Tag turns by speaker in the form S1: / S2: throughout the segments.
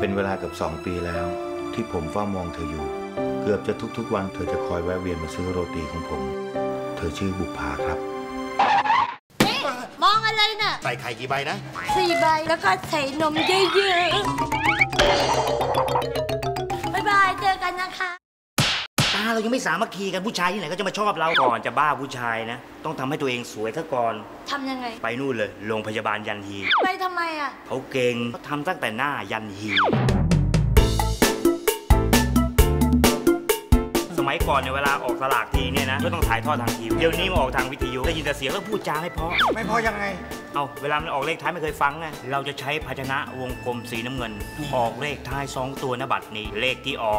S1: เป็นเวลาเกือบ2 ปีแล้วที่ผมเฝ้ามองเธออยู่เกือบจะทุกๆวันเธอจะคอยแวะเวียนมาซื้อโรตีของผมเธอชื่อบุภาครับ
S2: มองอะไรน่ะ
S3: ใส่ไข่กี่ใบนะ
S2: 4 ใบแล้วก็ใส่นมเยอะๆบ๊ายบายเจอกันนะคะ
S4: ตาเรายังไม่สามัคคีกันผู้ชายที่ไหนก็จะมาชอบเราก่อนจะบ้าผู้ชายนะต้องทำให้ตัวเองสวยซะก่อน
S2: ทำยังไง
S4: ไปนู่นเลยโรงพยาบาลยันฮี
S2: ไปทำไมอ่ะ
S4: เขาเก่งเขาทำตั้งแต่หน้ายันฮีสมัยก่อนในเวลาออกสลากทีเนี่ยนะก็ต้องถ่ายทอดทางทีวีเดี๋ยวนี้มาออกทางวิทยุได้ยินแต่เสียงแล้วพูดจาไม่พอยังไงเอาเวลามันออกเลขท้ายไม่เคยฟังไงเราจะใช้ภาชนะวงกลมสีน้ำเงินออกเลขท้าย2 ตัวนะบัตรนี้เลขที่ออก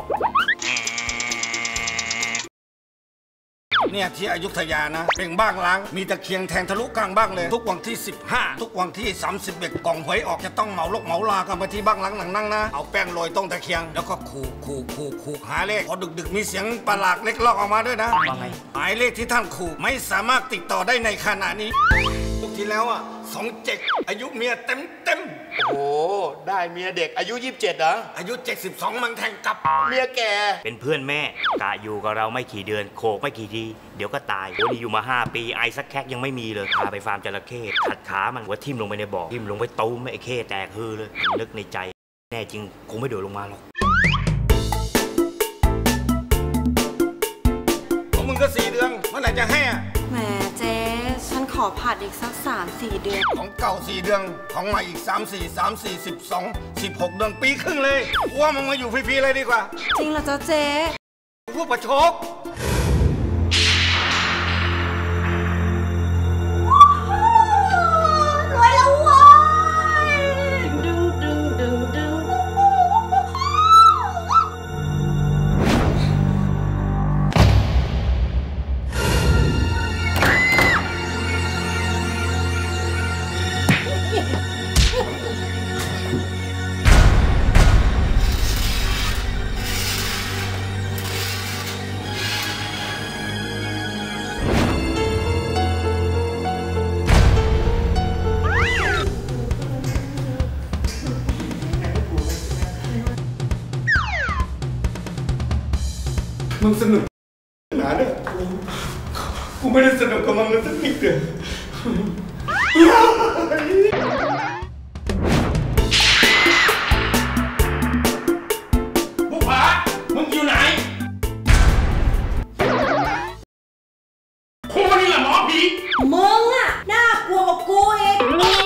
S3: เนี่ยที่อยุธยานะเป็นบ้างล้างมีตะเคียงแทงทะลุกลางบ้างเลยทุกวันที่15ทุกวันที่31กล่องหวยออกจะต้องเหมาลกเหมาลากันไปที่บ้างล้างหนังนั่งนะเอาแป้งโรยต้นตะเคียงแล้วก็ขู่หาเลขพอดึกมีเสียงประหลาดเล็กลอกออกมาด้วยนะหมายเลขที่ท่านขู่ไม่สามารถติดต่อได้ในขณะนี้ทุกทีแล้วอ่ะ27อายุเมียเต็ม
S5: โอ้ได้เมียเด็กอายุ27เหรอ
S3: อายุ72มันแทงกับ
S5: เมียแก่
S4: เป็นเพื่อนแม่กะอยู่กับเราไม่กี่เดือนโขกไม่กี่ทีเดี๋ยวก็ตายวันนี้อยู่มา5 ปีไอสักแคกยังไม่มีเลยพาไปฟาร์มจระเข้ขัดขามันหัวทิ่มลงไปในบ่อทิ่มลงไปตูมไอ้เข้แตกฮือเลยนึกในใจแน่จริงคงไม่โดดลงมาหรอก
S3: ของมึงก็4 เดือนเมื่อไหร่จะให้อ่ะ
S2: แหมเจ๊ฉันขอผัดอีกสัก3-4 เดือน
S3: ของเก่า4 เดือนของใหม่อีก16 เดือนปีครึ่งเลยว่ามึงมาอยู่ฟรีๆเลยดีกว่า
S2: จริงเหรอจ๊ะเจ๊
S3: พวกประชก
S2: รวยแล้วว้ายดึง
S3: มึงสนุกหนาเนี่ยกูไม่ได้สนุกกับมึงเลยสักนิดเดียวบุพภามึงอยู่ไหน
S2: กูนี่แหละหมอผีมึงอะน่ากลัวกว่ากูเอง